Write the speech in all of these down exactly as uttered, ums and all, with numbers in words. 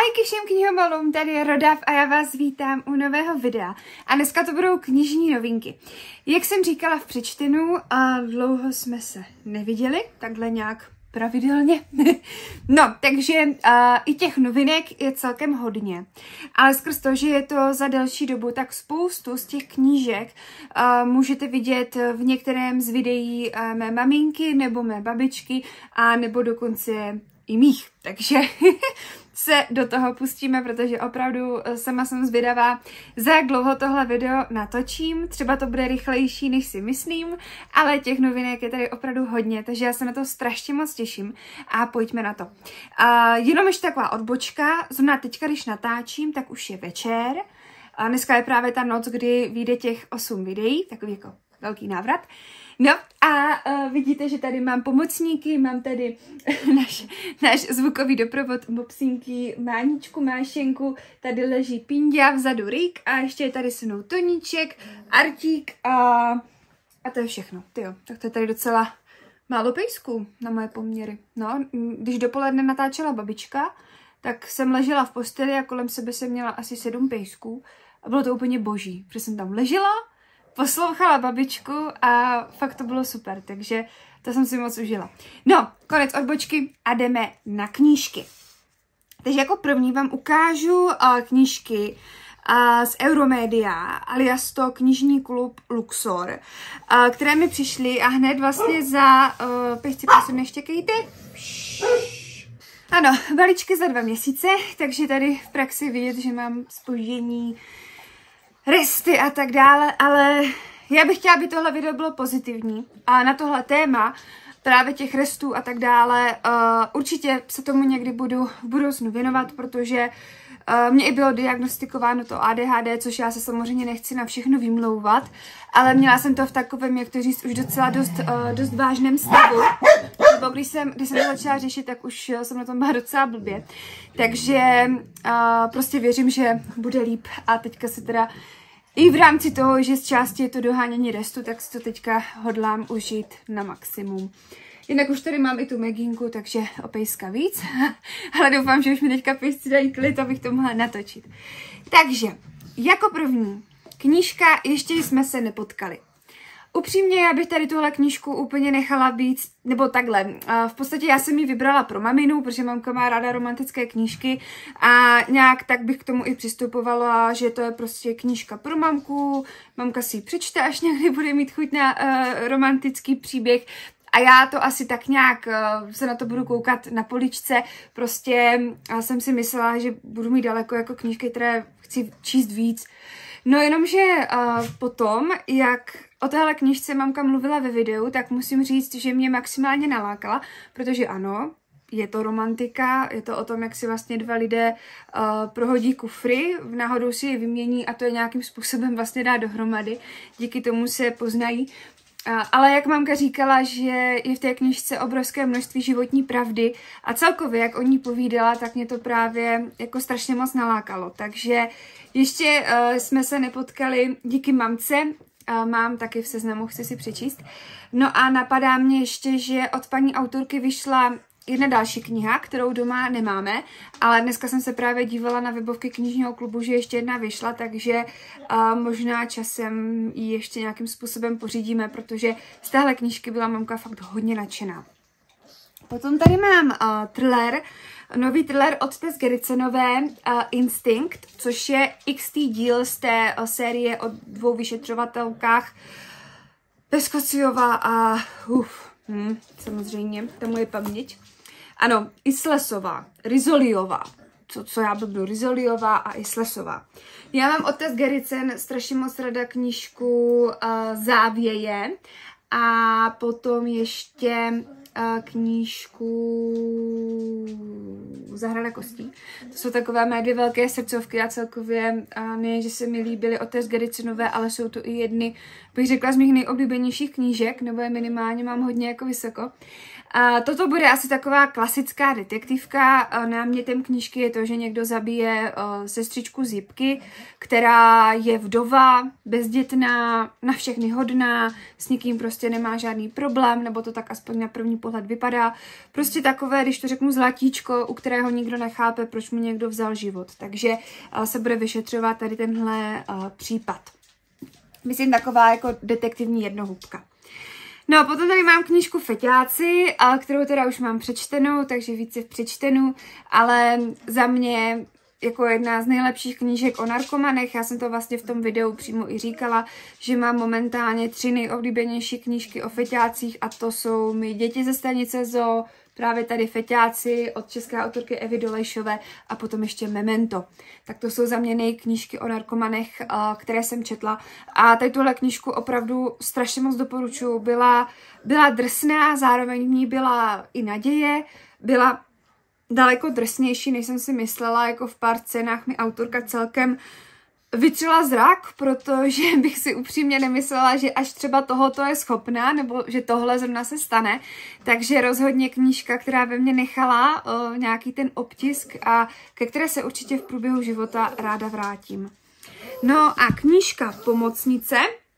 Ahojky všem knihomalům, tady je Rodav a já vás vítám u nového videa. A dneska to budou knižní novinky. Jak jsem říkala v přečtenu, a dlouho jsme se neviděli, takhle nějak pravidelně. No, takže uh, i těch novinek je celkem hodně. Ale skrz to, že je to za delší dobu, tak spoustu z těch knížek uh, můžete vidět v některém z videí uh, mé maminky nebo mé babičky a nebo dokonce i mých. Takže se do toho pustíme, protože opravdu sama jsem zvědavá, za jak dlouho tohle video natočím. Třeba to bude rychlejší, než si myslím, ale těch novinek je tady opravdu hodně, takže já se na to strašně moc těším a pojďme na to. A jenom ještě taková odbočka, zrovna teďka, když natáčím, tak už je večer. A dneska je právě ta noc, kdy vyjde těch osm videí, takový jako velký návrat. No a uh, vidíte, že tady mám pomocníky, mám tady náš, náš zvukový doprovod Mopsínky, Máničku, Mášenku, tady leží Pindia, vzadu Rik a ještě je tady se mnou Toníček, Artík a, a to je všechno. Tyjo, tak to je tady docela málo pejsků na moje poměry. No, když dopoledne natáčela babička, tak jsem ležela v posteli a kolem sebe jsem měla asi sedm pejsků a bylo to úplně boží, protože jsem tam ležela, poslouchala babičku a fakt to bylo super, takže to jsem si moc užila. No, konec odbočky a jdeme na knížky. Takže jako první vám ukážu uh, knížky uh, z Euromedia, alias to knižní klub Luxor, uh, které mi přišly a hned vlastně za... Uh, pejsci, prosím, neštěkejte. Ano, balíčky za dva měsíce, takže tady v praxi vidět, že mám zpoždění, resty a tak dále, ale já bych chtěla, aby tohle video bylo pozitivní a na tohle téma právě těch restů a tak dále uh, určitě se tomu někdy budu v budoucnu věnovat, protože uh, mě i bylo diagnostikováno to A D H D, což já se samozřejmě nechci na všechno vymlouvat, ale měla jsem to v takovém, jak to říct, už docela dost, uh, dost vážném stavu. Nebo když jsem, když jsem to začala řešit, tak už jsem na tom byla docela blbě. Takže uh, prostě věřím, že bude líp a teďka se teda i v rámci toho, že z části je to dohánění restu, tak si to teďka hodlám užít na maximum. Jinak už tady mám i tu Meginku, takže o pejska víc. Ale doufám, že už mi teďka pejsci dají klid, abych to mohla natočit. Takže, jako první, knížka Ještě jsme se nepotkali. Upřímně, já bych tady tuhle knížku úplně nechala být, nebo takhle, v podstatě já jsem ji vybrala pro maminu, protože mamka má ráda romantické knížky a nějak tak bych k tomu i přistupovala, že to je prostě knížka pro mamku, mamka si ji přečte, až někdy bude mít chuť na uh, romantický příběh. A já to asi tak nějak uh, se na to budu koukat na poličce, prostě uh, jsem si myslela, že budu mít daleko jako knížky, které chci číst víc. No jenomže uh, potom, jak o téhle knížce mamka mluvila ve videu, tak musím říct, že mě maximálně nalákala, protože ano, je to romantika, je to o tom, jak si vlastně dva lidé uh, prohodí kufry, náhodou si je vymění a to je nějakým způsobem vlastně dá dohromady, díky tomu se poznají. Uh, ale jak mamka říkala, že je v té knižce obrovské množství životní pravdy a celkově, jak o ní povídala, tak mě to právě jako strašně moc nalákalo. Takže ještě uh, jsme se nepotkali díky mamce, uh, mám taky v seznamu, chci si přečíst. No a napadá mě ještě, že od paní autorky vyšla jedna další kniha, kterou doma nemáme, ale dneska jsem se právě dívala na webovky knižního klubu, že ještě jedna vyšla, takže uh, možná časem ji ještě nějakým způsobem pořídíme, protože z téhle knížky byla mamka fakt hodně nadšená. Potom tady mám uh, thriller, nový thriller od Tess Gerritsenové, uh, Instinct, což je X T díl z té uh, série o dvou vyšetřovatelkách, Peskociová a uf, hm, samozřejmě, to moje paměť. Ano, Islesová, Rizoliová, co, co já blbnu, Rizoliová a Islesová. Já mám od Tess Gerritsen strašně moc rada knížku uh, Závěje a potom ještě uh, knížku Zahrada kostí. To jsou takové mé dvě velké srdcovky a celkově uh, ne, že se mi líbily od Tess Gerritsenové, ale jsou to i jedny, bych řekla, z mých nejoblíbenějších knížek, nebo je minimálně mám hodně jako vysoko. A toto bude asi taková klasická detektivka. Námětem knížky je to, že někdo zabije uh, sestřičku z Jipky, která je vdova, bezdětná, na všechny hodná, s nikým prostě nemá žádný problém, nebo to tak aspoň na první pohled vypadá. Prostě takové, když to řeknu, zlatíčko, u kterého kterého nikdo nechápe, proč mu někdo vzal život. Takže uh, se bude vyšetřovat tady tenhle uh, případ. Myslím taková jako detektivní jednohubka. No a potom tady mám knížku Feťáci, kterou teda už mám přečtenou, takže více v přečtenu, ale za mě jako jedna z nejlepších knížek o narkomanech. Já jsem to vlastně v tom videu přímo i říkala, že mám momentálně tři nejoblíbenější knížky o feťácích a to jsou My děti ze stanice Zoo, právě tady Feťáci od české autorky Evy Dolejšové a potom ještě Memento. Tak to jsou za mě nejknížky o narkomanech, které jsem četla. A tady tuhle knížku opravdu strašně moc doporučuji. Byla, byla drsná, zároveň v ní byla i naděje, byla daleko drsnější, než jsem si myslela, jako v pár scénách mi autorka celkem vytřela zrak, protože bych si upřímně nemyslela, že až třeba tohoto je schopná, nebo že tohle zrovna se stane. Takže rozhodně knížka, která ve mně nechala o, nějaký ten obtisk a ke které se určitě v průběhu života ráda vrátím. No a knížka Pomocnice.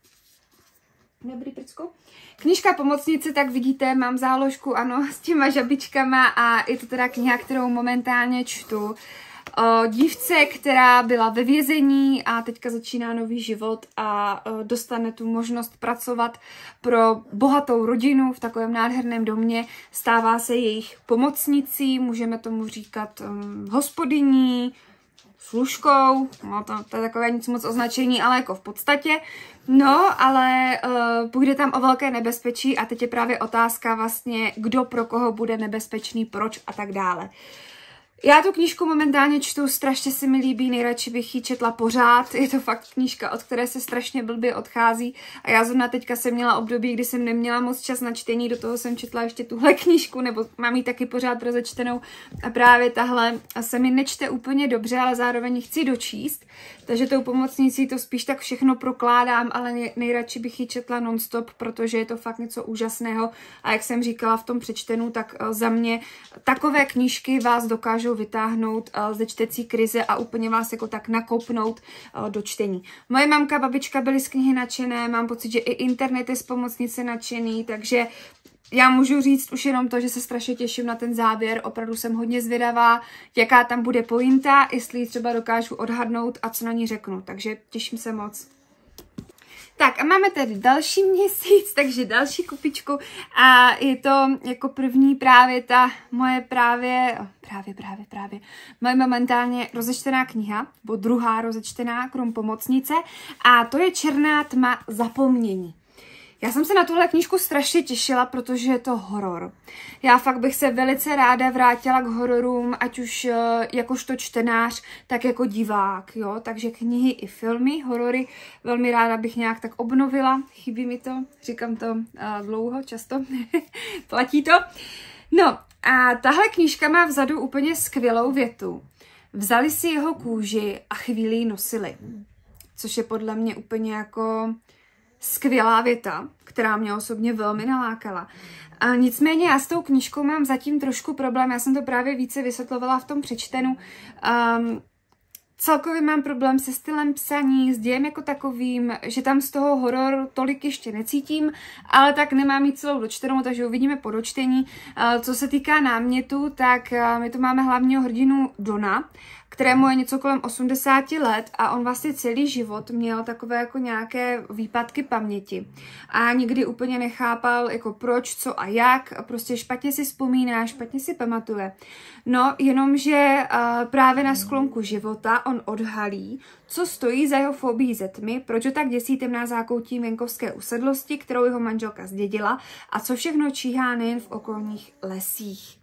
Dobrý, prcku. Knížka Pomocnice, tak vidíte, mám záložku, ano, s těma žabičkama a je to teda kniha, kterou momentálně čtu. O dívce, která byla ve vězení a teďka začíná nový život a dostane tu možnost pracovat pro bohatou rodinu v takovém nádherném domě. Stává se jejich pomocnicí, můžeme tomu říkat um, hospodyní, služkou, no to, to je takové nic moc označení, ale jako v podstatě. No, ale uh, půjde tam o velké nebezpečí a teď je právě otázka vlastně, kdo pro koho bude nebezpečný, proč a tak dále. Já tu knížku momentálně čtu, strašně se mi líbí, nejradši bych ji četla pořád, je to fakt knížka, od které se strašně blbě odchází a já zrovna teďka jsem měla období, kdy jsem neměla moc čas na čtení, do toho jsem četla ještě tuhle knížku, nebo mám ji taky pořád rozečtenou a právě tahle se mi nečte úplně dobře, ale zároveň chci dočíst, takže tou Pomocnicí to spíš tak všechno prokládám, ale nejradši bych ji četla nonstop, protože je to fakt něco úžasného a jak jsem říkala v tom přečtenu, tak za mě takové knížky vás dokážou vytáhnout ze čtecí krize a úplně vás jako tak nakopnout do čtení. Moje mamka, babička byly z knihy nadšené, mám pocit, že i internet je z Pomocnice nadšený, takže já můžu říct už jenom to, že se strašně těším na ten závěr, opravdu jsem hodně zvědavá, jaká tam bude pointa, jestli ji třeba dokážu odhadnout a co na ní řeknu, takže těším se moc. Tak a máme tady další měsíc, takže další kupičku a je to jako první právě ta moje právě, právě, právě, právě, moje momentálně rozečtená kniha, nebo druhá rozečtená krom Pomocnice a to je Černá tma zapomnění. Já jsem se na tuhle knížku strašně těšila, protože je to horor. Já fakt bych se velice ráda vrátila k hororům, ať už jakožto čtenář, tak jako divák, jo. Takže knihy i filmy, horory, velmi ráda bych nějak tak obnovila. Chybí mi to, říkám to uh, dlouho, často, platí to. No a tahle knížka má vzadu úplně skvělou větu. Vzali si jeho kůži a chvíli ji nosili. Což je podle mě úplně jako skvělá věta, která mě osobně velmi nalákala. A nicméně já s tou knížkou mám zatím trošku problém, já jsem to právě více vysvětlovala v tom přečtenu. Um, celkově mám problém se stylem psaní, s dějem jako takovým, že tam z toho horor tolik ještě necítím, ale tak nemám ji celou dočtenou, takže uvidíme po dočtení. Uh, co se týká námětu, tak uh, my tu máme hlavního hrdinu Dona, kterému je něco kolem osmdesáti let a on vlastně celý život měl takové jako nějaké výpadky paměti a nikdy úplně nechápal jako proč, co a jak, prostě špatně si vzpomíná, špatně si pamatuje. No, jenomže uh, právě na sklonku života on odhalí, co stojí za jeho fobií ze tmy, proč ho tak děsí temná zákoutí venkovské usedlosti, kterou jeho manželka zdědila a co všechno číhá nejen v okolních lesích.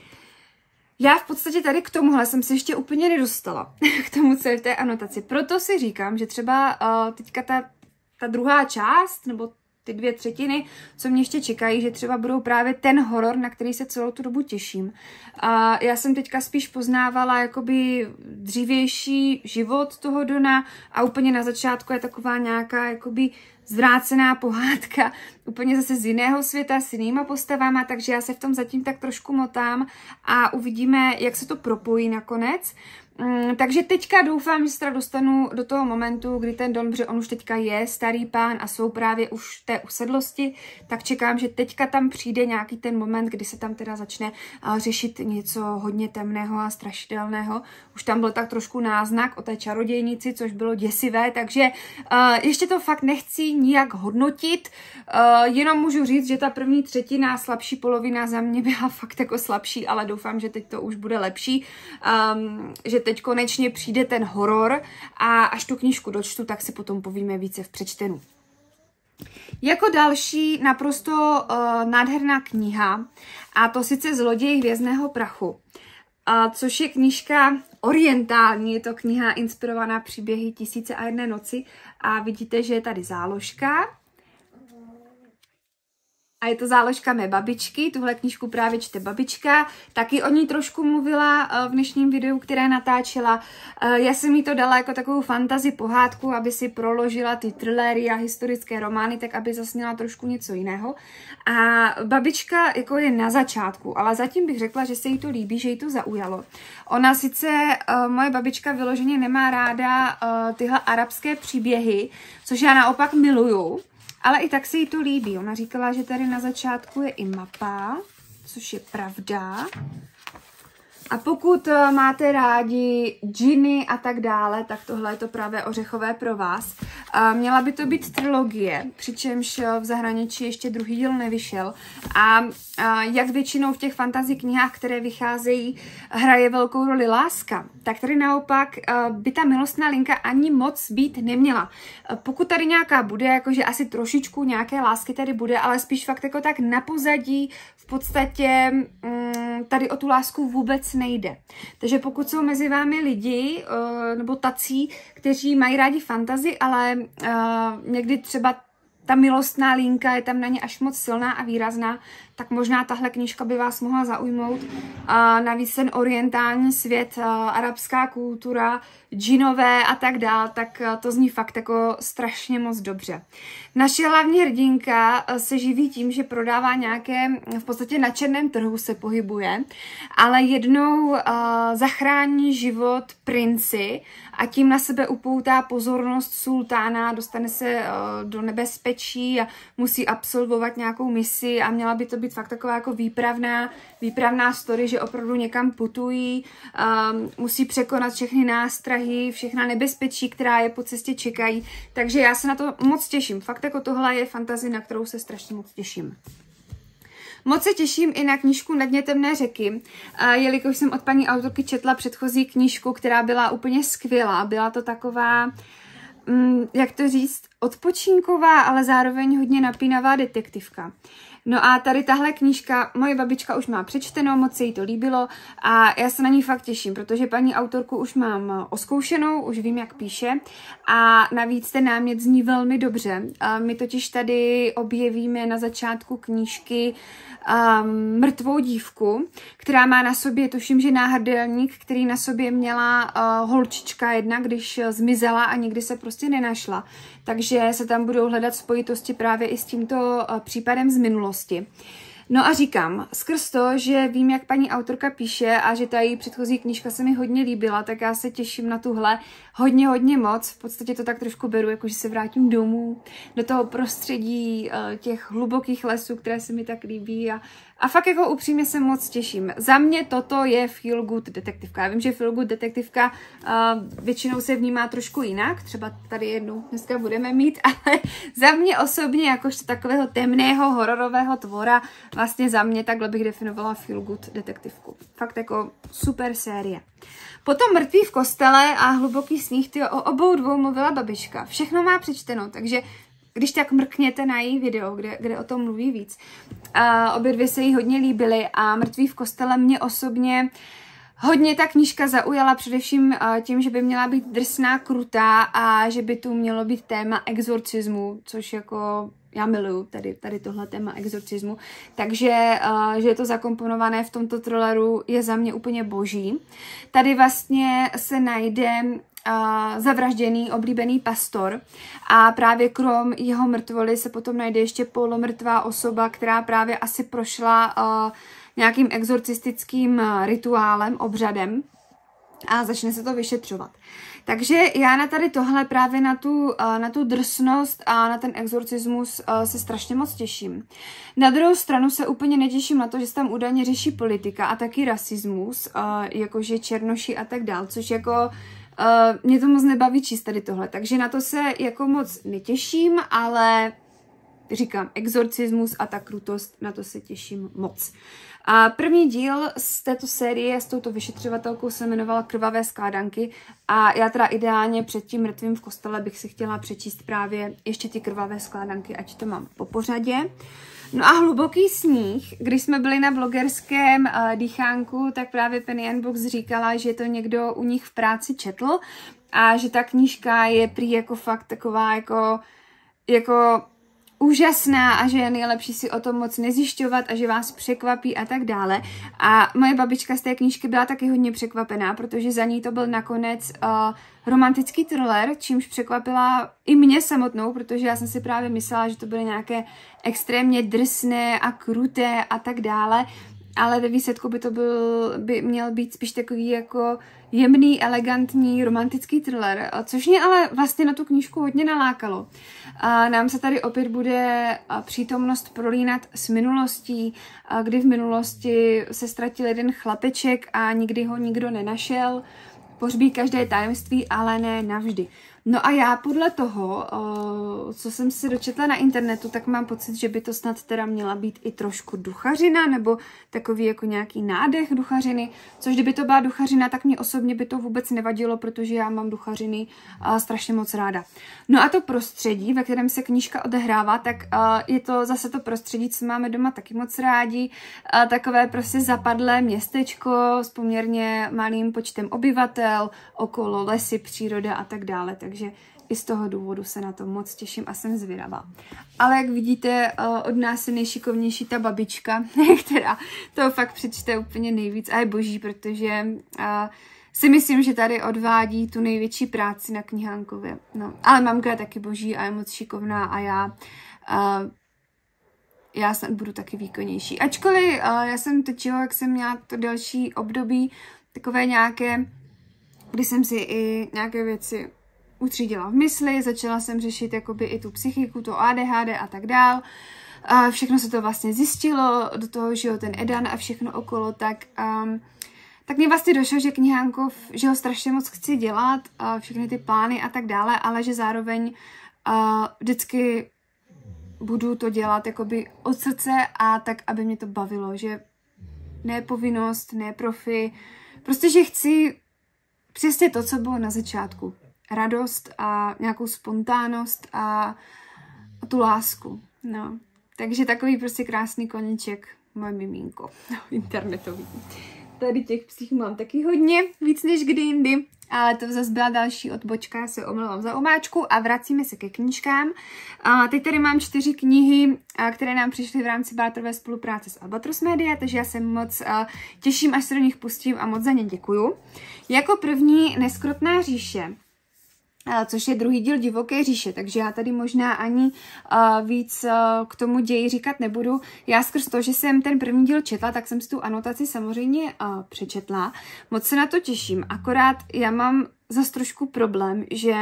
Já v podstatě tady k tomuhle jsem se ještě úplně nedostala, k tomu, co je v té anotaci. Proto si říkám, že třeba uh, teďka ta, ta druhá část, nebo ty dvě třetiny, co mě ještě čekají, že třeba budou právě ten horor, na který se celou tu dobu těším. A já jsem teďka spíš poznávala jakoby dřívější život toho Dona a úplně na začátku je taková nějaká jakoby zvrácená pohádka, úplně zase z jiného světa, s jinýma postavama, takže já se v tom zatím tak trošku motám a uvidíme, jak se to propojí nakonec. Mm, takže teďka doufám, že se teda dostanu do toho momentu, kdy ten Don, protože on už teďka je starý pán a jsou právě už v té usedlosti, tak čekám, že teďka tam přijde nějaký ten moment, kdy se tam teda začne uh, řešit něco hodně temného a strašidelného. Už tam byl tak trošku náznak o té čarodějnici, což bylo děsivé, takže uh, ještě to fakt nechci nijak hodnotit, uh, jenom můžu říct, že ta první třetina, slabší polovina za mě byla fakt jako slabší, ale doufám, že teď to už bude lepší, um, že teď konečně přijde ten horor a až tu knížku dočtu, tak si potom povíme více v přečtenu. Jako další naprosto uh, nádherná kniha, a to sice Zloděj hvězdného prachu, uh, což je knížka orientální, je to kniha inspirovaná příběhy Tisíce a jedné noci a vidíte, že je tady záložka. A je to záložka mé babičky, tuhle knížku právě čte babička, taky o ní trošku mluvila v dnešním videu, které natáčela. Já jsem jí to dala jako takovou fantasy pohádku, aby si proložila ty thrillery a historické romány, tak aby zasněla trošku něco jiného. A babička jako je na začátku, ale zatím bych řekla, že se jí to líbí, že jí to zaujalo. Ona sice, moje babička vyloženě nemá ráda tyhle arabské příběhy, což já naopak miluju. Ale i tak se jí to líbí. Ona říkala, že tady na začátku je i mapa, což je pravda. A pokud máte rádi džiny a tak dále, tak tohle je to právě ořechové pro vás. Měla by to být trilogie, přičemž v zahraničí ještě druhý díl nevyšel. A jak většinou v těch fantasy knihách, které vycházejí, hraje velkou roli láska, tak tady naopak by ta milostná linka ani moc být neměla. Pokud tady nějaká bude, jakože asi trošičku nějaké lásky tady bude, ale spíš fakt jako tak na pozadí, v podstatě tady o tu lásku vůbec nejde. Takže pokud jsou mezi vámi lidi, nebo tací, kteří mají rádi fantasy, ale někdy třeba ta milostná linka je tam na ně až moc silná a výrazná, tak možná tahle knížka by vás mohla zaujmout. A navíc ten orientální svět, arabská kultura, džinové a tak dál, tak to zní fakt jako strašně moc dobře. Naše hlavní hrdinka se živí tím, že prodává nějaké, v podstatě na černém trhu se pohybuje, ale jednou uh, zachrání život princi a tím na sebe upoutá pozornost sultána, dostane se uh, do nebezpečí a musí absolvovat nějakou misi a měla by to být fakt taková jako výpravná, výpravná story, že opravdu někam putují, um, musí překonat všechny nástrahy, všechna nebezpečí, která je po cestě čekají, takže já se na to moc těším. Fakt jako tohle je fantazie, na kterou se strašně moc těším. Moc se těším i na knížku Na dně temné řeky, jelikož jsem od paní autorky četla předchozí knížku, která byla úplně skvělá. Byla to taková, jak to říct, odpočinková, ale zároveň hodně napínavá detektivka. No a tady tahle knížka, moje babička už má přečteno, moc se jí to líbilo a já se na ní fakt těším, protože paní autorku už mám oskoušenou, už vím, jak píše a navíc ten námět zní velmi dobře. My totiž tady objevíme na začátku knížky um, mrtvou dívku, která má na sobě, tuším, že náhrdelník, který na sobě měla uh, holčička jedna, když zmizela a nikdy se prostě nenašla. Takže se tam budou hledat spojitosti právě i s tímto uh, případem z minulosti. No a říkám, skrz to, že vím, jak paní autorka píše a že ta její předchozí knížka se mi hodně líbila, tak já se těším na tuhle hodně, hodně moc. V podstatě to tak trošku beru, jako že se vrátím domů, do toho prostředí těch hlubokých lesů, které se mi tak líbí a, a fakt jako upřímně se moc těším. Za mě toto je feel good detektivka. Já vím, že feel good detektivka uh, většinou se vnímá trošku jinak, třeba tady jednu dneska budeme mít, ale za mě osobně, jakožto takového temného hororového tvora, vlastně za mě takhle bych definovala feel good detektivku. Fakt jako super série. Potom Mrtví v kostele a Hluboký sníh, tyjo, o obou dvou mluvila babička. Všechno má přečteno, takže když tak mrkněte na její video, kde, kde o tom mluví víc. Uh, obě dvě se jí hodně líbily a Mrtví v kostele mě osobně hodně ta knížka zaujala především uh, tím, že by měla být drsná, krutá a že by tu mělo být téma exorcismu, což jako já miluju tady, tady tohle téma exorcismu, takže uh, že je to zakomponované v tomto thrilleru je za mě úplně boží. Tady vlastně se najde Uh, zavražděný, oblíbený pastor a právě krom jeho mrtvoly se potom najde ještě polomrtvá osoba, která právě asi prošla uh, nějakým exorcistickým uh, rituálem, obřadem a začne se to vyšetřovat. Takže já na tady tohle právě na tu, uh, na tu drsnost a na ten exorcismus uh, se strašně moc těším. Na druhou stranu se úplně netěším na to, že se tam údajně řeší politika a taky rasismus, uh, jakože černoši a tak dál, což jako Uh, mě to moc nebaví číst tady tohle, takže na to se jako moc netěším, ale říkám, exorcismus a ta krutost, na to se těším moc. A první díl z této série s touto vyšetřovatelkou se jmenovala Krvavé skládanky a já teda ideálně před tím mrtvým v kostele bych si chtěla přečíst právě ještě ty Krvavé skládanky, ať to mám po pořadě. No a Hluboký sníh, když jsme byli na blogerském uh, dýchánku, tak právě Penny and Box říkala, že to někdo u nich v práci četl a že ta knížka je prý jako fakt taková jako, jako úžasná a že je nejlepší si o tom moc nezjišťovat a že vás překvapí a tak dále. A moje babička z té knížky byla taky hodně překvapená, protože za ní to byl nakonec uh, romantický thriller, čímž překvapila i mě samotnou, protože já jsem si právě myslela, že to byly nějaké extrémně drsné a kruté a tak dále, ale ve výsledku by to byl, by měl být spíš takový jako jemný, elegantní, romantický thriller, což mě ale vlastně na tu knížku hodně nalákalo. A nám se tady opět bude přítomnost prolínat s minulostí, kdy v minulosti se ztratil jeden chlapeček a nikdy ho nikdo nenašel, pohřbí každé tajemství, ale ne navždy. No a já podle toho, co jsem si dočetla na internetu, tak mám pocit, že by to snad teda měla být i trošku duchařina, nebo takový jako nějaký nádech duchařiny, což kdyby to byla duchařina, tak mě osobně by to vůbec nevadilo, protože já mám duchařiny strašně moc ráda. No a to prostředí, ve kterém se knížka odehrává, tak je to zase to prostředí, co máme doma taky moc rádi, takové prostě zapadlé městečko s poměrně malým počtem obyvatel, okolo lesy, příroda a tak dále, tak takže i z toho důvodu se na to moc těším a jsem zvědavá. Ale jak vidíte, od nás je nejšikovnější ta babička, která to fakt přečte úplně nejvíc a je boží, protože si myslím, že tady odvádí tu největší práci na knihánkově. No, ale mamka je taky boží a je moc šikovná a já, já snad budu taky výkonnější. Ačkoliv já jsem teď, jak jsem měla to další období, takové nějaké, kdy jsem si i nějaké věci utřídila v mysli, začala jsem řešit jakoby i tu psychiku, to A D H D a tak dál. A všechno se to vlastně zjistilo, do toho, že jo, ten Edan a všechno okolo, tak, um, tak mě vlastně došlo, že Knihánkov, že ho strašně moc chci dělat, a všechny ty plány a tak dále, ale že zároveň uh, vždycky budu to dělat jakoby od srdce a tak, aby mě to bavilo, že ne povinnost, ne profi, prostě, že chci přesně to, co bylo na začátku. Radost a nějakou spontánnost a, a tu lásku. No. Takže takový prostě krásný koníček, moje mimínko, no, internetový. Tady těch psích mám taky hodně, víc než kdy jindy, ale to zase byla další odbočka, já se omlouvám za omáčku a vracíme se ke knížkám. A teď tady mám čtyři knihy, které nám přišly v rámci bátrové spolupráce s Albatros Media, takže já se moc těším, až se do nich pustím a moc za ně děkuju. Jako první Neskrotná říše, což je druhý díl Divoké říše, takže já tady možná ani uh, víc uh, k tomu ději říkat nebudu. Já skrz to, že jsem ten první díl četla, tak jsem si tu anotaci samozřejmě uh, přečetla. Moc se na to těším, akorát já mám zas trošku problém, že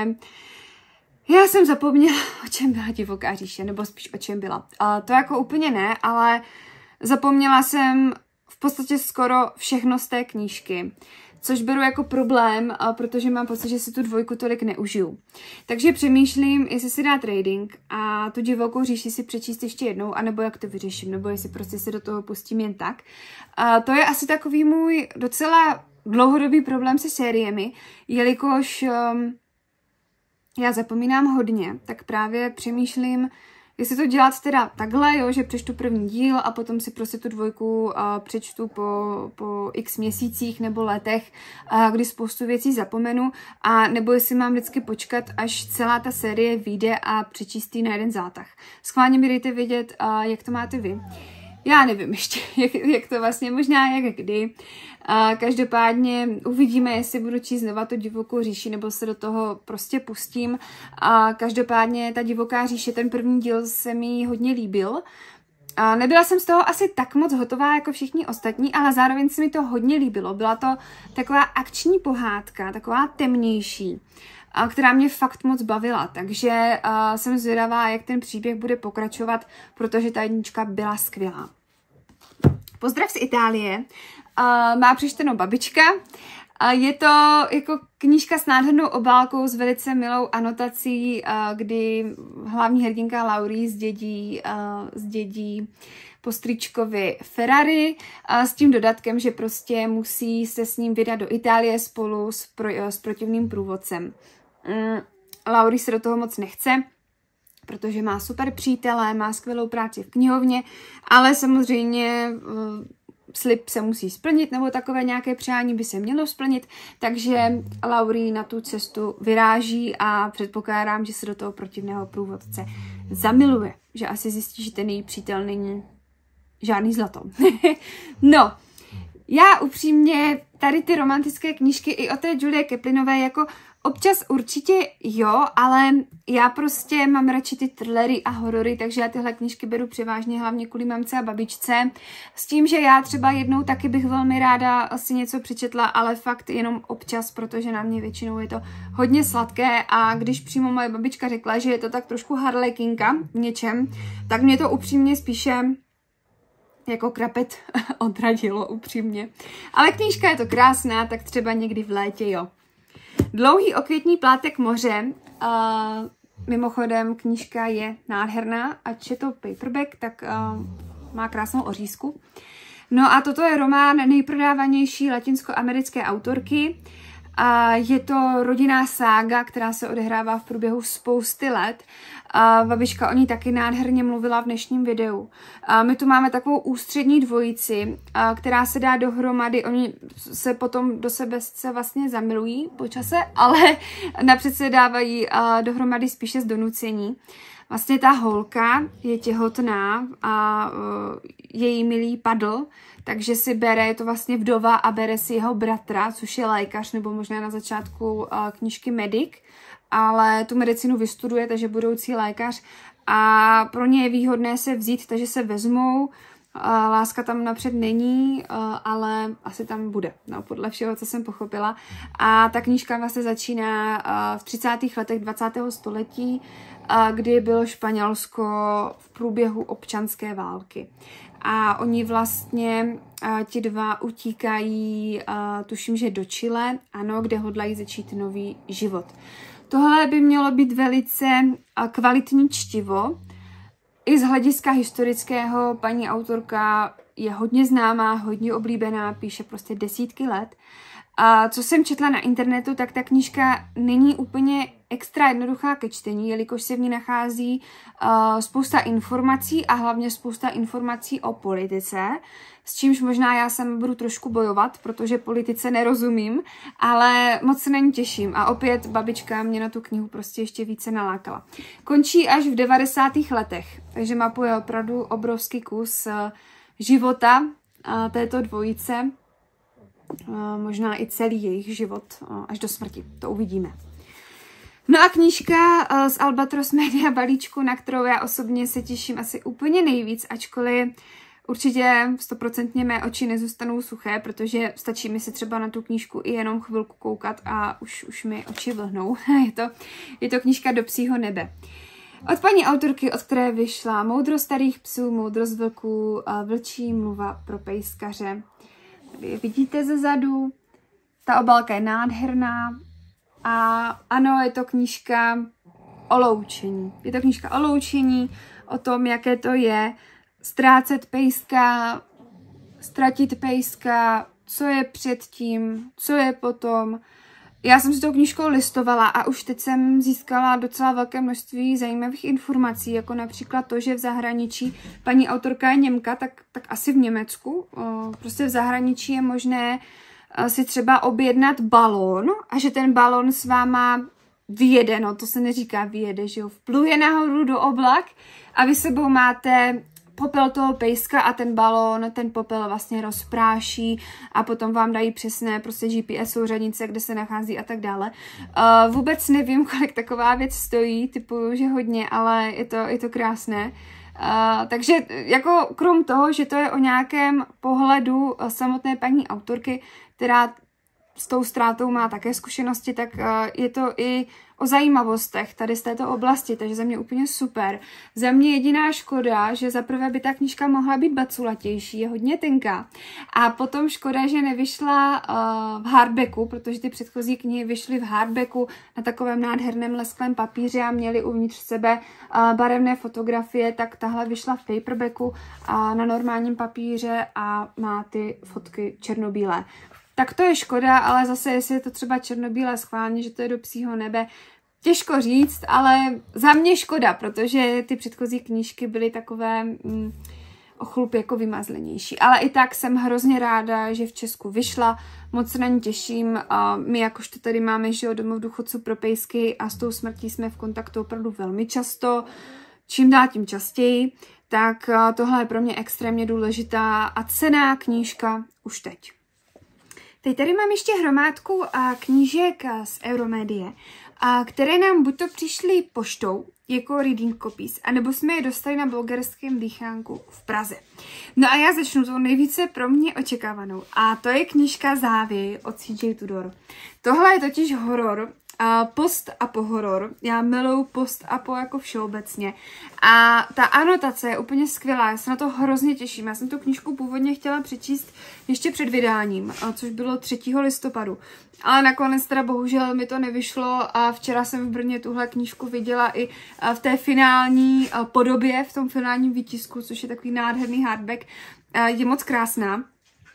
já jsem zapomněla, o čem byla Divoká říše, nebo spíš o čem byla. Uh, to jako úplně ne, ale zapomněla jsem v podstatě skoro všechno z té knížky. Což beru jako problém, protože mám pocit, že si tu dvojku tolik neužiju. Takže přemýšlím, jestli si dát rating a tu Divokou říši si přečíst ještě jednou, anebo jak to vyřeším, nebo jestli prostě se do toho pustím jen tak. A to je asi takový můj docela dlouhodobý problém se sériemi, jelikož um, já zapomínám hodně, tak právě přemýšlím, jestli to dělat teda takhle, jo, že přečtu první díl a potom si prostě tu dvojku uh, přečtu po, po x měsících nebo letech, uh, kdy spoustu věcí zapomenu, a nebo jestli mám vždycky počkat, až celá ta série vyjde a přečíst ji na jeden zátah. Schválně mi dejte vědět, uh, jak to máte vy. já nevím ještě, jak, jak to vlastně, možná jak kdy. A každopádně uvidíme, jestli budu číst znova tu divokou říši, nebo se do toho prostě pustím. A každopádně ta divoká říše, ten první díl se mi hodně líbil. A nebyla jsem z toho asi tak moc hotová jako všichni ostatní, ale zároveň se mi to hodně líbilo. Byla to taková akční pohádka, taková temnější, která mě fakt moc bavila, takže uh, jsem zvědavá, jak ten příběh bude pokračovat, protože ta jednička byla skvělá. Pozdrav z Itálie, uh, má přečtenou babička. Uh, je to jako knížka s nádhernou obálkou, s velice milou anotací, uh, kdy hlavní hrdinka Laurie zdědí, uh, zdědí po strýčkovi Ferrari a s tím dodatkem, že prostě musí se s ním vydat do Itálie spolu s, pro, s protivným průvodcem. Mm, Laurie se do toho moc nechce, protože má super přítele, má skvělou práci v knihovně, ale samozřejmě uh, slib se musí splnit, nebo takové nějaké přání by se mělo splnit, takže Laurie na tu cestu vyráží a předpokládám, že se do toho protivného průvodce zamiluje, že asi zjistí, že ten její přítel není žádný zlato. No, já upřímně tady ty romantické knížky i o té Julie Kaplanové jako občas určitě jo, ale já prostě mám radši ty thrillery a horory, takže já tyhle knížky beru převážně hlavně kvůli mamce a babičce. S tím, že já třeba jednou taky bych velmi ráda si něco přečetla, ale fakt jenom občas, protože na mě většinou je to hodně sladké a když přímo moje babička řekla, že je to tak trošku harlekinka v něčem, tak mě to upřímně spíše jako krapet odradilo upřímně. Ale knížka je to krásná, tak třeba někdy v létě, jo. Dlouhý okvětní plátek moře. Uh, mimochodem, knížka je nádherná, ač je to paperback, tak uh, má krásnou ořízku. No a toto je román nejprodávanější latinskoamerické autorky. A je to rodinná sága, která se odehrává v průběhu spousty let. A babička o ní taky nádherně mluvila v dnešním videu. A my tu máme takovou ústřední dvojici, a která se dá dohromady. Oni se potom do sebe se vlastně zamilují po čase, ale napřed se dávají dohromady spíše z donucení. Vlastně ta holka je těhotná a uh, její milý padl, takže si bere, je to vlastně vdova a bere si jeho bratra, což je lékař, nebo možná na začátku uh, knížky medic, ale tu medicínu vystuduje, takže budoucí lékař a pro ně je výhodné se vzít, takže se vezmou. Uh, láska tam napřed není, uh, ale asi tam bude, no, podle všeho, co jsem pochopila. A ta knížka vlastně začíná uh, v třicátých letech dvacátého století, uh, kdy bylo Španělsko v průběhu občanské války. A oni vlastně, uh, ti dva utíkají, uh, tuším, že do Chile, ano, kde hodlají začít nový život. Tohle by mělo být velice uh, kvalitní čtivo. I z hlediska historického paní autorka je hodně známá, hodně oblíbená, píše prostě desítky let. A co jsem četla na internetu, tak ta knížka není úplně extra jednoduchá ke čtení, jelikož se v ní nachází uh, spousta informací a hlavně spousta informací o politice, s čímž možná já sama budu trošku bojovat, protože politice nerozumím, ale moc se na ní těším a opět babička mě na tu knihu prostě ještě více nalákala. Končí až v devadesátých letech, takže mapuje opravdu obrovský kus uh, života uh, této dvojice, uh, možná i celý jejich život uh, až do smrti, to uvidíme. No a knížka uh, z Albatros Media balíčku, na kterou já osobně se těším asi úplně nejvíc, ačkoliv určitě stoprocentně mé oči nezůstanou suché, protože stačí mi si třeba na tu knížku i jenom chvilku koukat a už, už mi oči vlhnou. je, to, je to knížka Do psího nebe. Od paní autorky, od které vyšla Moudro starých psů, Moudrost vlků, Vlčí mluva pro pejskaře. Tady je vidíte ze zadu. Ta obálka je nádherná. A ano, je to knížka o loučení. Je to knížka o loučení, o tom, jaké to je ztrácet pejska, ztratit pejska, co je předtím, co je potom. Já jsem si tou knížkou listovala a už teď jsem získala docela velké množství zajímavých informací, jako například to, že v zahraničí, paní autorka je Němka, tak, tak asi v Německu, prostě v zahraničí je možné si třeba objednat balón a že ten balón s váma vyjede, no to se neříká vyjede, že jo, vpluje nahoru do oblak a vy sebou máte popel toho pejska a ten balón, ten popel vlastně rozpráší a potom vám dají přesné prostě G P S souřadnice, kde se nachází a tak dále. Uh, vůbec nevím, kolik taková věc stojí, typuju, že hodně, ale je to, je to krásné. Uh, takže jako krom toho, že to je o nějakém pohledu samotné paní autorky, která s tou ztrátou má také zkušenosti, tak uh, je to i o zajímavostech tady z této oblasti, takže za mě úplně super. Za mě jediná škoda, že zaprvé by ta knížka mohla být baculatější, je hodně tenká. A potom škoda, že nevyšla uh, v hardbacku, protože ty předchozí knihy vyšly v hardbacku na takovém nádherném lesklém papíře a měly uvnitř sebe uh, barevné fotografie, tak tahle vyšla v paperbacku uh, na normálním papíře a má ty fotky černobílé. Tak to je škoda, ale zase, jestli je to třeba černobílé schválně, že to je do psího nebe, těžko říct, ale za mě škoda, protože ty předchozí knížky byly takové mm, o chlup jako vymazlenější. Ale i tak jsem hrozně ráda, že v Česku vyšla, moc se na ní těším. A my jakožto tady máme, že jo, domov důchodců pro pejsky a s tou smrtí jsme v kontaktu opravdu velmi často, čím dál tím častěji, tak tohle je pro mě extrémně důležitá a cenná knížka už teď. Teď tady mám ještě hromádku knížek z Euromedie, které nám buď to přišly poštou, jako reading copies, anebo jsme je dostali na blogerském dýchánku v Praze. No a já začnu tou nejvíce pro mě očekávanou. A to je knížka Závě od C J Tudor. Tohle je totiž horor, post a po horor. Já miluju post a po jako všeobecně. A ta anotace je úplně skvělá, já se na to hrozně těším. Já jsem tu knížku původně chtěla přečíst ještě před vydáním, což bylo třetího listopadu. Ale nakonec teda bohužel mi to nevyšlo a včera jsem v Brně tuhle knížku viděla i v té finální podobě, v tom finálním výtisku, což je takový nádherný hardback. Je moc krásná.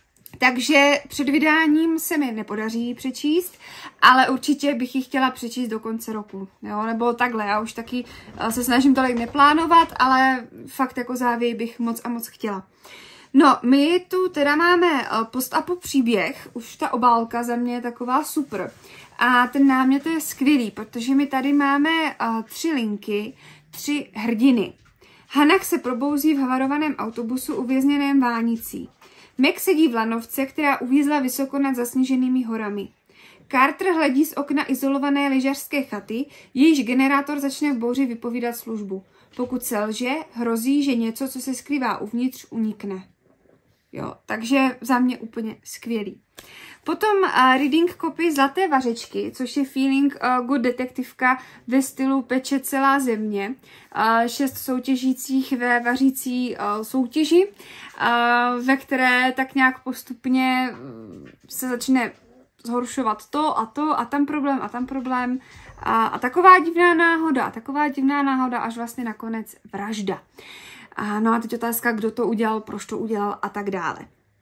Takže před vydáním se mi nepodaří přečíst, ale určitě bych ji chtěla přečíst do konce roku, jo, nebo takhle, já už taky se snažím tolik neplánovat, ale fakt jako Závěj bych moc a moc chtěla. No, my tu teda máme post a po příběh, už ta obálka za mě je taková super. A ten námět je skvělý, protože my tady máme uh, tři linky, tři hrdiny. Hannah se probouzí v havarovaném autobusu uvězněném vánicí. Meg sedí v lanovce, která uvízla vysoko nad zasněženými horami. Carter hledí z okna izolované lyžařské chaty, jejíž generátor začne v bouři vypovídat službu. Pokud selže, hrozí, že něco, co se skrývá uvnitř, unikne. Jo, takže za mě úplně skvělý. Potom uh, reading copy Zlaté vařečky, což je feeling uh, good detektivka ve stylu Peče celá země. Uh, šest soutěžících ve vařící uh, soutěži, uh, ve které tak nějak postupně uh, se začne zhoršovat to a to a tam problém a tam problém. A, a taková divná náhoda, a taková divná náhoda, až vlastně nakonec vražda. A no a teď otázka, kdo to udělal, proč to udělal a tak dále.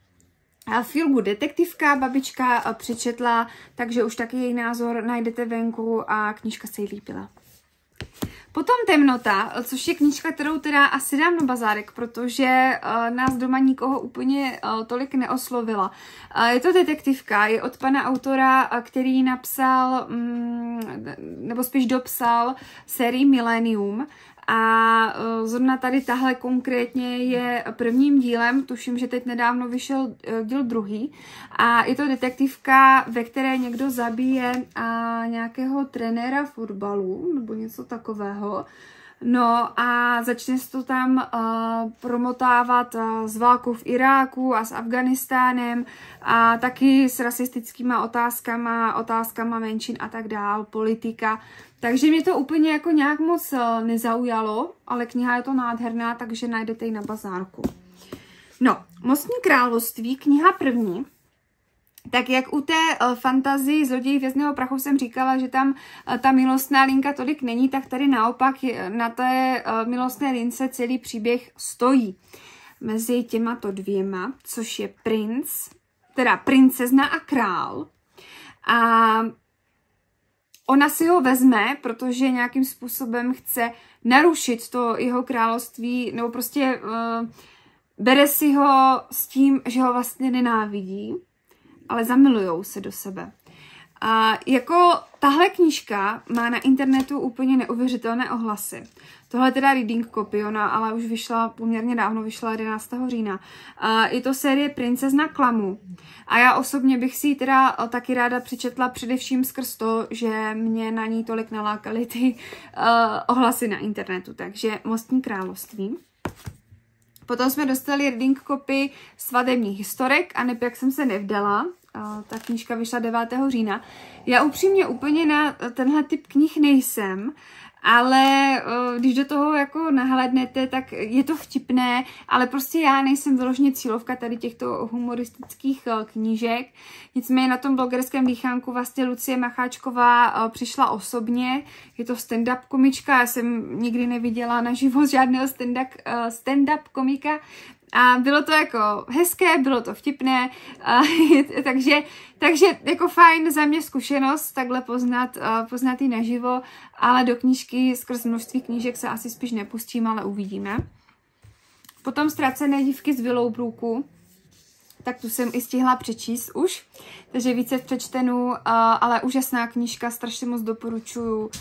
A feel good detektivka babička přečetla, takže už taky její názor najdete venku a knížka se jí líbila. Potom Temnota, což je knížka, kterou teda asi dám na bazárek, protože uh, nás doma nikoho úplně uh, tolik neoslovila. Uh, je to detektivka, je od pana autora, uh, který napsal, um, nebo spíš dopsal sérii Millennium. A uh, zrovna tady tahle konkrétně je prvním dílem, tuším, že teď nedávno vyšel uh, díl druhý. A je to detektivka, ve které někdo zabije uh, nějakého trenéra fotbalu nebo něco takového. No a začne se to tam uh, promotávat uh, s válkou v Iráku a s Afganistánem a taky s rasistickýma otázkama, otázkama menšin a tak dál, politika. Takže mě to úplně jako nějak moc uh, nezaujalo, ale kniha je to nádherná, takže najdete ji na bazárku. No, Mostní království, kniha první. Tak jak u té uh, fantazii Zloději hvězdného prachu jsem říkala, že tam uh, ta milostná linka tolik není, tak tady naopak je, na té uh, milostné lince celý příběh stojí mezi těmato dvěma, což je princ, teda princezna a král. A ona si ho vezme, protože nějakým způsobem chce narušit to jeho království, nebo prostě uh, bere si ho s tím, že ho vlastně nenávidí, ale zamilujou se do sebe. A jako tahle knížka má na internetu úplně neuvěřitelné ohlasy. Tohle je teda reading copy, ona ale už vyšla poměrně dávno, vyšla jedenáctého října. Uh, je to série Princezna klamu. A já osobně bych si ji teda taky ráda přečetla především skrz to, že mě na ní tolik nalákaly ty uh, ohlasy na internetu. Takže Mostní království. Potom jsme dostali reading copy Svatebních historek a neb jak jsem se nevdala. Uh, ta knížka vyšla devátého října. Já upřímně úplně na tenhle typ knih nejsem, ale uh, když do toho jako nahlédnete, tak je to vtipné, ale prostě já nejsem vyloženě cílovka tady těchto humoristických uh, knížek. Nicméně na tom blogerském dýchánku vlastně Lucie Macháčková uh, přišla osobně. Je to stand-up komička, já jsem nikdy neviděla naživo žádného stand-up, uh, stand-up komika. A bylo to jako hezké, bylo to vtipné, a, takže, takže jako fajn za mě zkušenost takhle poznat, uh, poznat ji naživo, ale do knížky skrz množství knížek se asi spíš nepustím, ale uvidíme. Potom Ztracené dívky z Willowbrooku, tak tu jsem i stihla přečíst už, takže více v přečtenu, uh, ale úžasná knížka, strašně moc doporučuju, uh,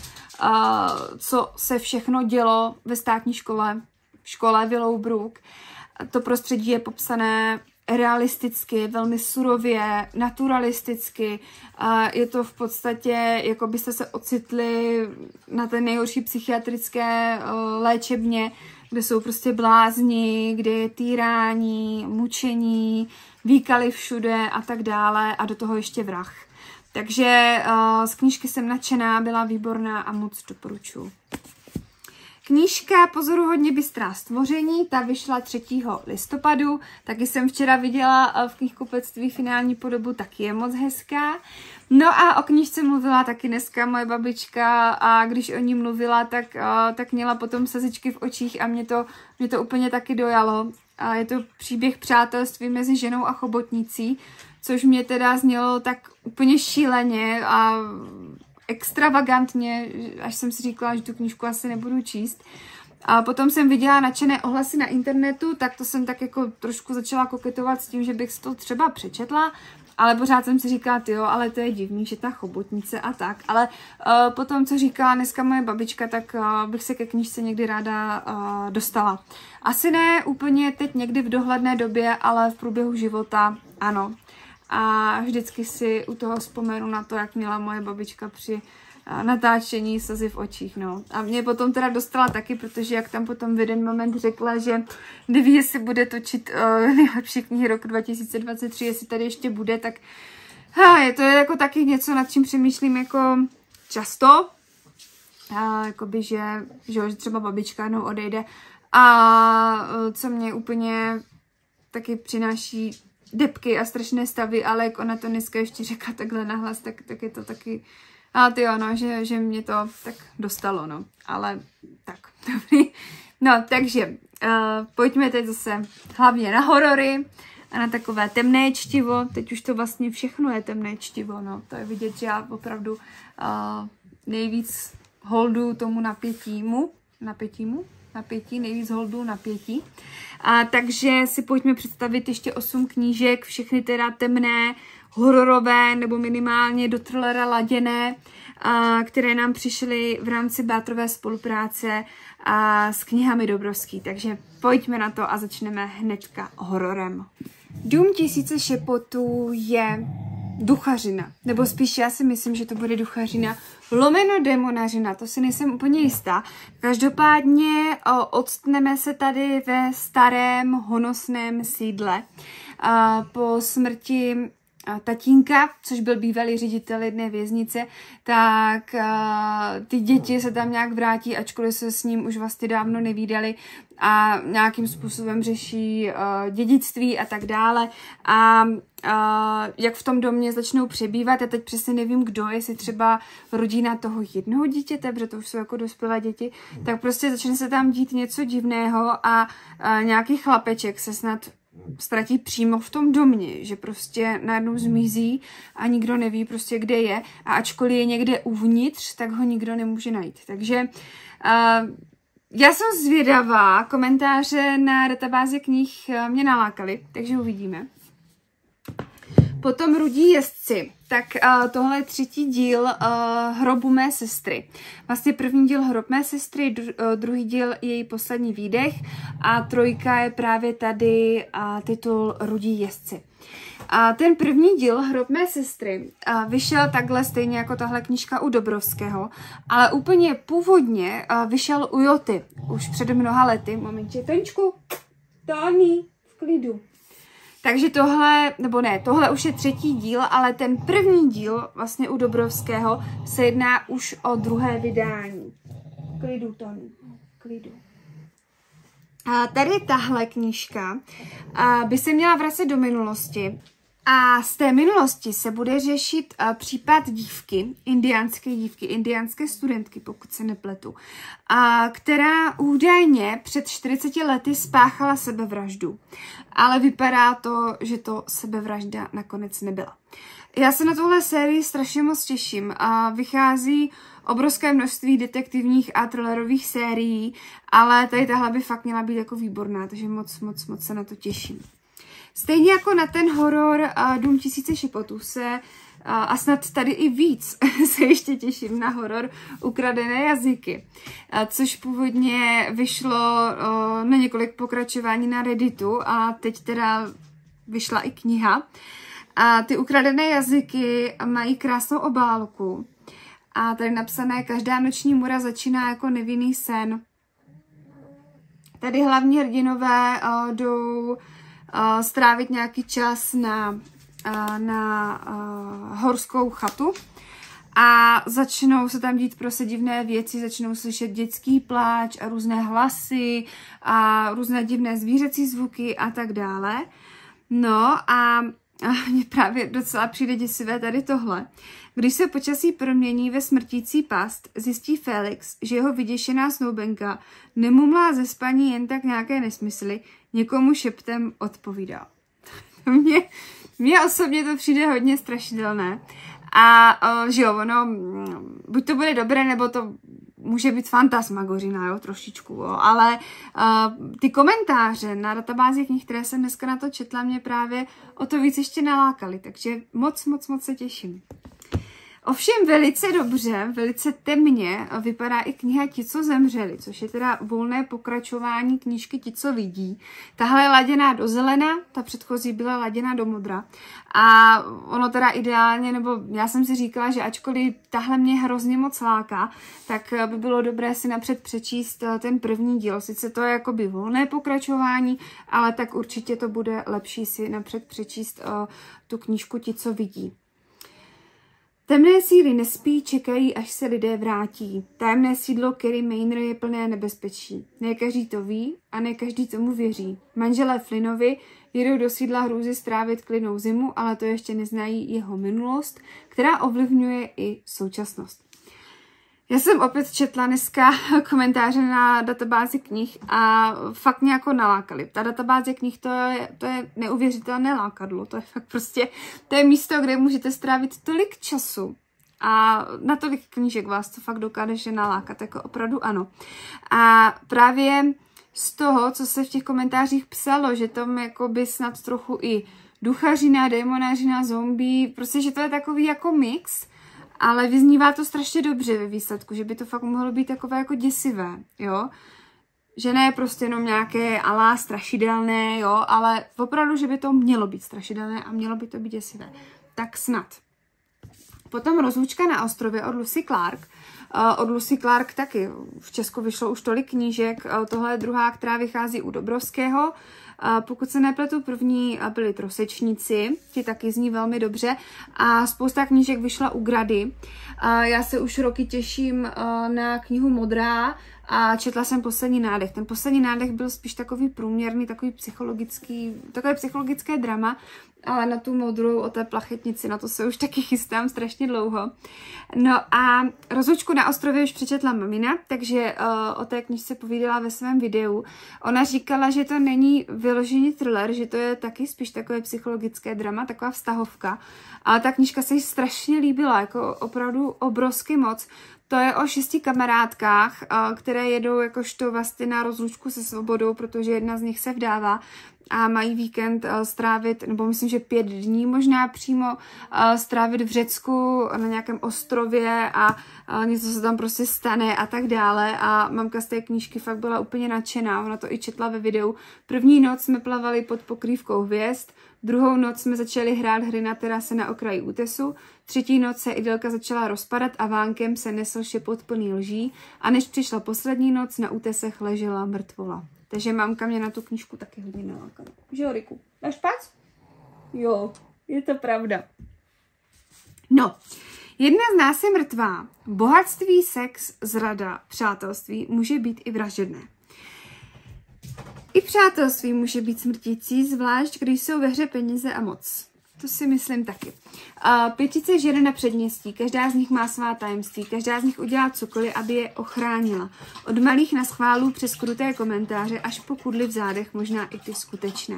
co se všechno dělo ve státní škole, v škole Willowbrook. To prostředí je popsané realisticky, velmi surově, naturalisticky. Je to v podstatě, jako byste se ocitli na té nejhorší psychiatrické léčebně, kde jsou prostě blázni, kde je týrání, mučení, výkaly všude a tak dále a do toho ještě vrah. Takže z knížky jsem nadšená, byla výborná a moc doporučuji. Knížka Pozoruhodně bystrá stvoření, ta vyšla třetího listopadu, taky jsem včera viděla v knihkupectví finální podobu, taky je moc hezká. No a o knížce mluvila taky dneska moje babička a když o ní mluvila, tak, tak měla potom slzičky v očích a mě to, mě to úplně taky dojalo. A je to příběh přátelství mezi ženou a chobotnicí, což mě teda znělo tak úplně šíleně a extravagantně, až jsem si říkala, že tu knížku asi nebudu číst. A potom jsem viděla nadšené ohlasy na internetu, tak to jsem tak jako trošku začala koketovat s tím, že bych si to třeba přečetla, ale pořád jsem si říkala, jo, ale to je divný, že ta chobotnice a tak. Ale uh, potom, co říkala dneska moje babička, tak uh, bych se ke knížce někdy ráda uh, dostala. Asi ne úplně teď někdy v dohledné době, ale v průběhu života ano. A vždycky si u toho vzpomenu na to, jak měla moje babička při natáčení slzy v očích, no. A mě potom teda dostala taky, protože jak tam potom v jeden moment řekla, že neví, jestli bude točit uh, nejlepší knihy roku dva tisíce dvacet tři, jestli tady ještě bude, tak ha, je to jako taky něco, nad čím přemýšlím jako často. A jakoby, že, že, že třeba babička jednou odejde. A uh, co mě úplně taky přináší depky a strašné stavy, ale jak ona to dneska ještě řekla takhle nahlas, tak, tak je to taky, a ty jo, no, že, že mě to tak dostalo, no, ale tak, dobrý. No, takže uh, pojďme teď zase hlavně na horory a na takové temné čtivo, teď už to vlastně všechno je temné čtivo, no, to je vidět, že já opravdu uh, nejvíc holdu tomu napětímu, napětímu, napětí, nejvíc holdů napětí. A takže si pojďme představit ještě osm knížek, všechny teda temné, hororové nebo minimálně do thrillera laděné, a, které nám přišly v rámci bátrové spolupráce a s knihami Dobrovský. Takže pojďme na to a začneme hnedka hororem. Dům tisíce šepotů je duchařina, nebo spíš já si myslím, že to bude duchařina lomeno demonařina, to si nejsem úplně jistá. Každopádně o, odstneme se tady ve starém honosném sídle. A po smrti a tatínka, což byl bývalý ředitel jedné věznice, tak a, ty děti se tam nějak vrátí, ačkoliv se s ním už vlastně dávno nevídali a nějakým způsobem řeší a, dědictví a tak dále. A a, jak v tom domě začnou přebývat, já teď přesně nevím, kdo, jestli třeba rodina toho jednoho dítěte, protože to už jsou jako dospělé děti, tak prostě začne se tam dít něco divného a, a nějaký chlapeček se snad ztratí přímo v tom domě, že prostě najednou zmizí a nikdo neví prostě, kde je a ačkoliv je někde uvnitř, tak ho nikdo nemůže najít. Takže uh, já jsem zvědavá, komentáře na databázi knih mě nalákaly, takže uvidíme. Potom Rudí jezdci. tak uh, tohle je třetí díl uh, Hrobu mé sestry. Vlastně první díl Hrob mé sestry, dru, uh, druhý díl její poslední výdech a trojka je právě tady uh, titul Rudí jezdci. A ten první díl Hrob mé sestry uh, vyšel takhle stejně jako tahle knížka u Dobrovského, ale úplně původně uh, vyšel u Joty už před mnoha lety. Momentě, Tončku, Toni, v klidu. Takže tohle, nebo ne, tohle už je třetí díl, ale ten první díl vlastně u Dobrovského se jedná už o druhé vydání. Klidu, Toni, klidu. A tady tahle knížka by se měla vracet do minulosti. A z té minulosti se bude řešit uh, případ dívky, indiánské dívky, indiánské studentky, pokud se nepletu, a která údajně před čtyřiceti lety spáchala sebevraždu. Ale vypadá to, že to sebevražda nakonec nebyla. Já se na tohle sérii strašně moc těším. A vychází obrovské množství detektivních a thrillerových sérií, ale tady tahle by fakt měla být jako výborná, takže moc, moc, moc se na to těším. Stejně jako na ten horor uh, Dům tisíce šepotů se, uh, a snad tady i víc, se ještě těším na horor Ukradené jazyky, uh, což původně vyšlo uh, na několik pokračování na Redditu a teď teda vyšla i kniha. A ty Ukradené jazyky mají krásnou obálku a tady napsané každá noční můra začíná jako nevinný sen. Tady hlavní hrdinové uh, jdou Uh, strávit nějaký čas na, uh, na uh, horskou chatu a začnou se tam dít prostě divné věci, začnou slyšet dětský pláč a různé hlasy a různé divné zvířecí zvuky a tak dále. No a mně právě docela přijde děsivé tady tohle. Když se počasí promění ve smrtící past, zjistí Felix, že jeho vyděšená snoubenka nemumlá ze spaní jen tak nějaké nesmysly, někomu šeptem odpovídá. Mně, mně osobně to přijde hodně strašidelné. A o, že jo, ono, buď to bude dobré, nebo to může být fantasmagořina, jo, trošičku, jo, ale uh, ty komentáře na databázi knih, které jsem dneska na to četla, mě právě o to víc ještě nalákaly, takže moc, moc, moc se těším. Ovšem velice dobře, velice temně vypadá i kniha Ti, co zemřeli, což je teda volné pokračování knížky Ti, co vidí. Tahle je laděná do zelena, ta předchozí byla laděná do modra. A ono teda ideálně, nebo já jsem si říkala, že ačkoliv tahle mě hrozně moc láká, tak by bylo dobré si napřed přečíst ten první díl. Sice to je jakoby volné pokračování, ale tak určitě to bude lepší si napřed přečíst uh, tu knížku Ti, co vidí. Temné síly nespí, čekají, až se lidé vrátí. Tajemné sídlo Kerry Manor je plné nebezpečí. Ne každý to ví a ne každý tomu věří. Manželé Flynnovi jedou do sídla hrůzy strávit klidnou zimu, ale to ještě neznají jeho minulost, která ovlivňuje i současnost. Já jsem opět četla dneska komentáře na databázi knih a fakt mě jako nalákali. Ta databáze knih, to je, to je neuvěřitelné lákadlo. To je fakt prostě, to je místo, kde můžete strávit tolik času a na tolik knížek vás to fakt dokáže nalákat, jako opravdu ano. A právě z toho, co se v těch komentářích psalo, že tam jako by snad trochu i duchařina, démonařina, zombie, prostě, že to je takový jako mix, ale vyznívá to strašně dobře ve výsledku, že by to fakt mohlo být takové jako děsivé, jo. Že ne prostě jenom nějaké alá strašidelné, jo, ale opravdu, že by to mělo být strašidelné a mělo by to být děsivé. Tak snad. Potom Rozlučka na ostrově od Lucy Clark. Uh, od Lucy Clark taky. V Česku vyšlo už tolik knížek. Uh, tohle je druhá, která vychází u Dobrovského. Uh, pokud se nepletu, první byli Trosečníci, ti taky zní velmi dobře. A spousta knížek vyšla u Grady. Uh, já se už roky těším uh, na knihu Modrá a četla jsem Poslední nádech. Ten Poslední nádech byl spíš takový průměrný, takový psychologický, takové psychologické drama, ale na tu Modrou o té plachetnici, na to se už taky chystám strašně dlouho. No a Rozlučku na ostrově už přečetla mamina, takže uh, o té knižce povídala ve svém videu. Ona říkala, že to není vyložený thriller, že to je taky spíš takové psychologické drama, taková vztahovka. Ale ta knížka se jí strašně líbila, jako opravdu obrovsky moc. To je o šesti kamarádkách, které jedou jakožto vlastně na rozlučku se svobodou, protože jedna z nich se vdává a mají víkend strávit, nebo myslím, že pět dní možná přímo strávit v Řecku na nějakém ostrově a něco se tam prostě stane a tak dále. A mamka z té knížky fakt byla úplně nadšená, ona to i četla ve videu. První noc jsme plavali pod pokrývkou hvězd, druhou noc jsme začali hrát hry na terase na okraji útesu, třetí noc se idylka začala rozpadat a vánkem se nesl šepot plný lží a než přišla poslední noc, na útesech ležela mrtvola. Takže mamka mě na tu knížku taky hodně nalákala. Že jo, Riku? Dáš pác? Jo, je to pravda. No, jedna z nás je mrtvá. Bohatství, sex, zrada, přátelství může být i vražedné. I přátelství může být smrtící, zvlášť když jsou ve hře peníze a moc. To si myslím taky. Uh, pětice žen na předměstí, každá z nich má svá tajemství, každá z nich udělá cokoliv, aby je ochránila. Od malých naschválů přes kruté komentáře až po kudly v zádech, možná i ty skutečné.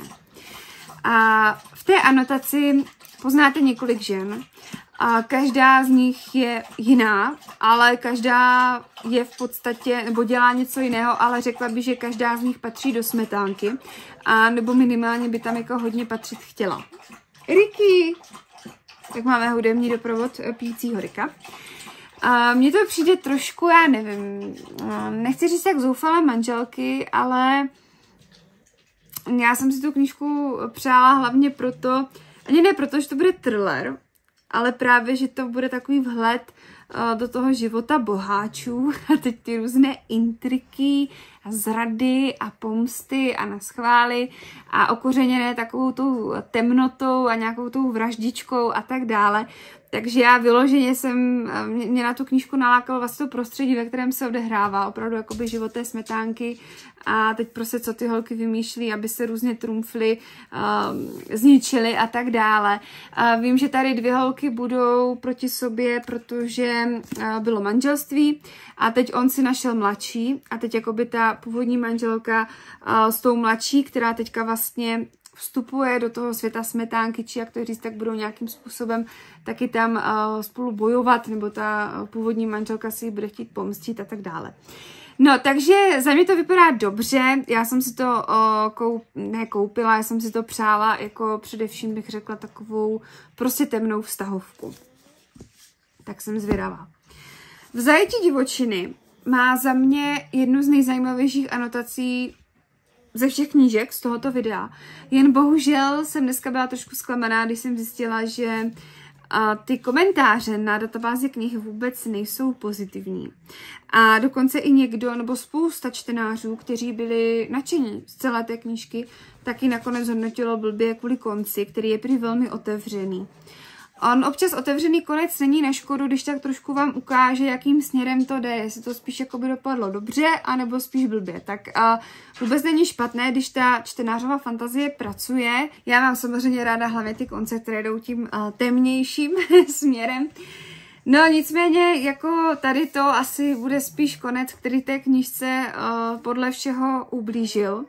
A v té anotaci poznáte několik žen. A každá z nich je jiná, ale každá je v podstatě, nebo dělá něco jiného, ale řekla by, že každá z nich patří do smetánky, a nebo minimálně by tam jako hodně patřit chtěla. Ricky! Tak máme hudební doprovod pijícího Rika. A mně to přijde trošku, já nevím, nechci říct jak zoufalé manželky, ale já jsem si tu knížku přála hlavně proto, ani ne proto, že to bude thriller, ale právě, že to bude takový vhled uh, do toho života boháčů a teď ty různé intriky a zrady a pomsty a naschvály a okořeněné takovou tou temnotou a nějakou tou vraždičkou a tak dále. Takže já vyloženě jsem, mě, mě na tu knížku nalákalo vlastně to prostředí, ve kterém se odehrává, opravdu jakoby život té smetánky a teď prostě co ty holky vymýšlí, aby se různě trumfly, uh, zničily a tak dále. Uh, vím, že tady dvě holky budou proti sobě, protože uh, bylo manželství a teď on si našel mladší a teď jakoby ta původní manželka uh, s tou mladší, která teďka vlastně vstupuje do toho světa smetánky, či jak to říct, tak budou nějakým způsobem taky tam uh, spolu bojovat, nebo ta uh, původní manželka si ji bude chtít pomstit a tak dále. No, takže za mě to vypadá dobře, já jsem si to uh, koup, ne koupila, já jsem si to přála, jako především bych řekla takovou prostě temnou vztahovku. Tak jsem zvědavá. V Zajetí divočiny má za mě jednu z nejzajímavějších anotací ze všech knížek z tohoto videa. Jen bohužel jsem dneska byla trošku zklamaná, když jsem zjistila, že a ty komentáře na databázi knih vůbec nejsou pozitivní. A dokonce i někdo, nebo spousta čtenářů, kteří byli nadšení z celé té knížky, taky nakonec hodnotilo blbě kvůli konci, který je prý velmi otevřený. On občas otevřený konec není na škodu, když tak trošku vám ukáže, jakým směrem to jde, jestli to spíš jakoby dopadlo dobře, anebo spíš blbě. Tak uh, vůbec není špatné, když ta čtenářová fantazie pracuje. Já mám samozřejmě ráda hlavně ty konce, které jdou tím uh, temnějším směrem. No nicméně, jako tady to asi bude spíš konec, který té knížce uh, podle všeho ublížil.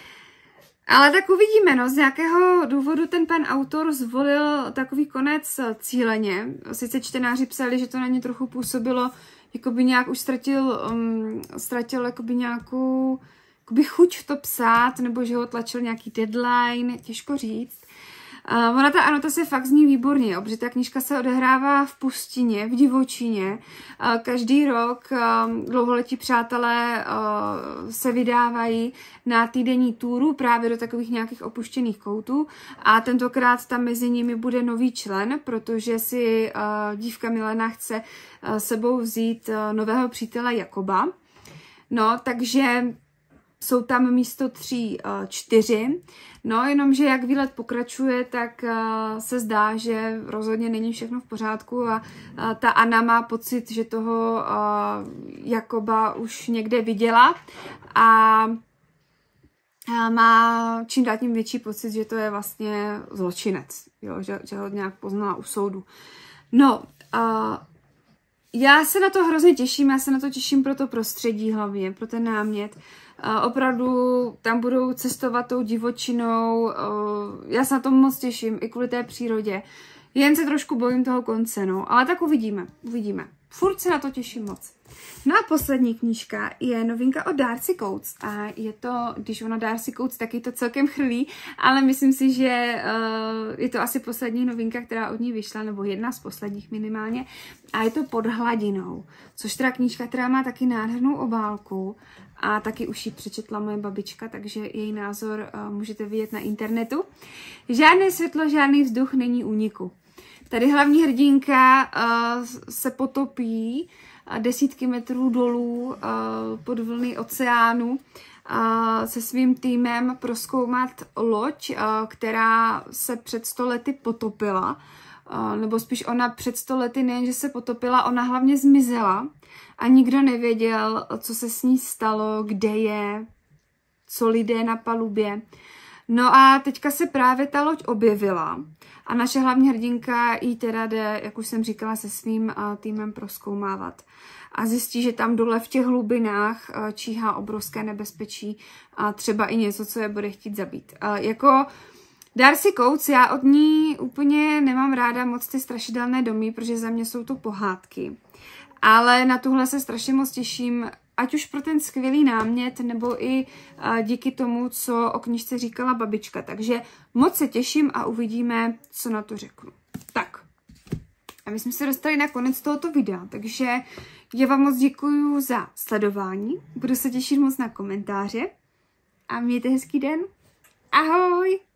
Ale tak uvidíme, no, z nějakého důvodu ten pan autor zvolil takový konec cíleně. Sice čtenáři psali, že to na ně trochu působilo, jakoby nějak už ztratil, um, ztratil jakoby nějakou jakoby chuť to psát, nebo že ho tlačil nějaký deadline, těžko říct. Uh, ona ta anotace fakt zní výborně, jo, protože ta knížka se odehrává v pustině, v divočině. Uh, každý rok um, dlouholetí přátelé uh, se vydávají na týdenní túru právě do takových nějakých opuštěných koutů a tentokrát tam mezi nimi bude nový člen, protože si uh, dívka Milena chce uh, sebou vzít uh, nového přítele Jakoba. No, takže jsou tam místo tří uh, čtyři, no jenomže jak výlet pokračuje, tak uh, se zdá, že rozhodně není všechno v pořádku a uh, ta Anna má pocit, že toho uh, Jakoba už někde viděla a uh, má čím dál tím větší pocit, že to je vlastně zločinec, jo, že, že ho nějak poznala u soudu. No, uh, já se na to hrozně těším, já se na to těším pro to prostředí hlavně, pro ten námět. Uh, opravdu tam budou cestovat tou divočinou, uh, já se na to moc těším, i kvůli té přírodě. Jen se trošku bojím toho konce, no, ale tak uvidíme, uvidíme. furt se na to těším moc. No a poslední knížka je novinka od Darcy Coates a je to, když ona Darcy Coates, taky to celkem chrlí, ale myslím si, že uh, je to asi poslední novinka, která od ní vyšla, nebo jedna z posledních minimálně, a je to Pod hladinou, což teda knížka, která má taky nádhernou obálku a taky už ji přečetla moje babička, takže její názor uh, můžete vidět na internetu. Žádné světlo, žádný vzduch, není úniku. Tady hlavní hrdinka uh, se potopí desítky metrů dolů uh, pod vlny oceánu uh, se svým týmem prozkoumat loď, uh, která se před sto lety potopila. Uh, nebo spíš ona před sto lety nejenže se potopila, ona hlavně zmizela a nikdo nevěděl, co se s ní stalo, kde je, co lidé na palubě. No a teďka se právě ta loď objevila a naše hlavní hrdinka jí teda jde, jak už jsem říkala, se svým uh, týmem prozkoumávat. A zjistí, že tam dole v těch hlubinách uh, číhá obrovské nebezpečí a třeba i něco, co je bude chtít zabít. Uh, jako Darcy Coates, já od ní úplně nemám ráda moc ty strašidelné domy, protože za mě jsou to pohádky. Ale na tuhle se strašně moc těším, ať už pro ten skvělý námět, nebo i uh, díky tomu, co o knížce říkala babička. Takže moc se těším a uvidíme, co na to řeknu. Tak, a my jsme se dostali na konec tohoto videa, takže já vám moc děkuju za sledování, budu se těšit moc na komentáře a mějte hezký den. Ahoj!